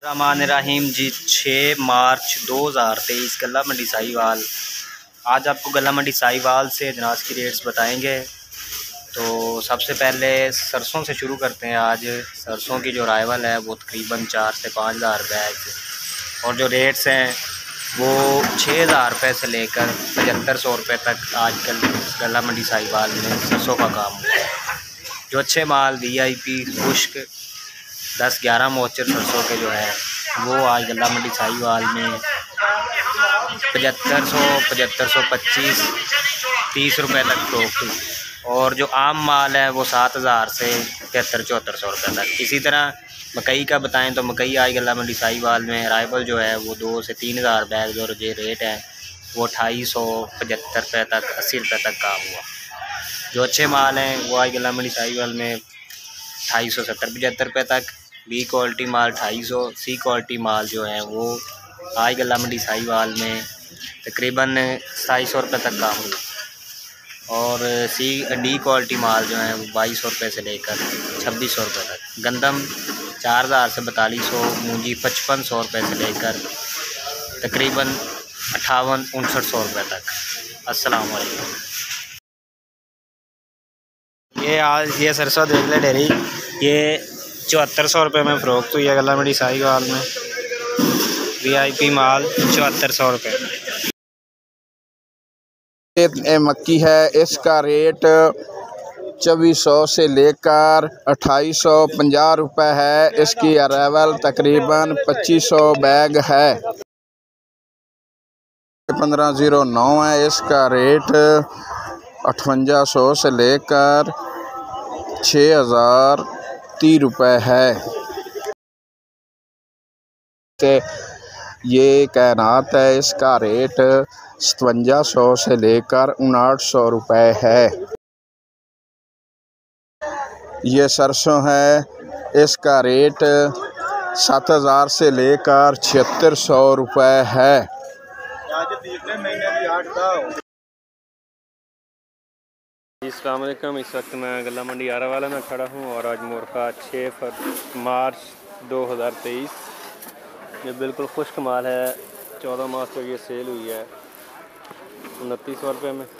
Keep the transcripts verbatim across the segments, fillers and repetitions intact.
रहमानिर्रहीम जी। छः मार्च दो हज़ार तेईस गला मंडी साहिवाल। आज आपको गला मंडी साहिवाल से अजनास की रेट्स बताएंगे। तो सबसे पहले सरसों से शुरू करते हैं। आज सरसों की जो राइवल है वो तकरीबन चार से पाँच हज़ार बैग और जो रेट्स हैं वो छः हज़ार रुपये से लेकर पचहत्तर सौ रुपये तक आजकल गला मंडी साहिवाल में सरसों का काम हुआ है। जो अच्छे माल वी आई पी खुश्क दस ग्यारह मोचर सरसों के जो है वो आज गला मंडी साहिवाल में पचहत्तर सौ पचहत्तर सौ पच्चीस तीस रुपये तक फरोख्त। और जो आम माल है वो सात हज़ार से तिहत्तर चौहत्तर सौ रुपये तक। इसी तरह मकई का बताएं तो मकई आज गला मंडी साहिवाल में राइवल जो है वो दो से तीन हज़ार बैग जो जो रेट है वो अठाई सौ पचहत्तर रुपये तक अस्सी रुपये तक काम हुआ। जो अच्छे माल हैं वो आज गला मंडी साहिवाल में अठाई सौ सत्तर पचहत्तर रुपये तक। बी क्वालिटी माल अठाई सौ, सी क्वालिटी माल जो है वो आज गला मंडी साहिवाल में तकरीबन सताईस सौ रुपये तक काम हुआ। और सी डी क्वालिटी माल जो है वो बाईस सौ रुपये से लेकर छब्बीस सौ रुपये तक। गंदम चार हज़ार से बतालीस सौ, मूंजी पचपन सौ रुपये से लेकर तकरीबन अट्ठावन उनसठ सौ रुपये तक। अस्सलाम वालेकुम। ये आज ये सरसों देख ले डेरी, ये चौहत्तर सौ रुपये में फ़रोख्त हुई है गला मंडी साहिवाल में। वी आई पी माल चौहत्तर सौ रुपये। ये मक्की है, इसका रेट चौबीस सौ से लेकर अट्ठाईस सौ पंजाह रुपये है। इसकी अरावल तकरीबन पच्चीस सौ बैग है। पंद्रह ज़ीरो नौ है, इसका रेट अठवंजा सौ से लेकर छः हज़ार तीस रुपये है। ये कैनात है, इसका रेट सतवंजा सौ से लेकर उनाहठ सौ रुपये है। ये सरसों है, इसका रेट सात हज़ार से लेकर छिहत्तर सौ रुपये है। अस्सलाम वालेकुम। इस वक्त मैं गला मंडी आरावाला में खड़ा हूँ और आज मोरखा छः मार्च दो हज़ार तेईस। ये बिल्कुल खुश्क माल है। चौदह मार्च तक ये सेल हुई है उनतीस सौ रुपये में।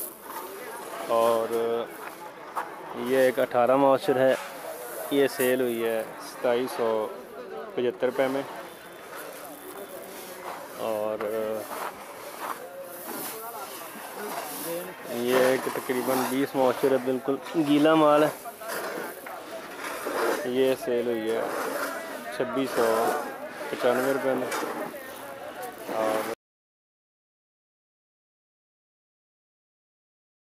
और ये एक अठारह मार्चर है, ये सेल हुई है सताईस सौ पचहत्तर रुपये में। और ये एक तकरीबन बीस मॉइस्चर है, बिल्कुल गीला माल है। ये सेल हुई है छब्बीस सौ पचानवे रुपये में।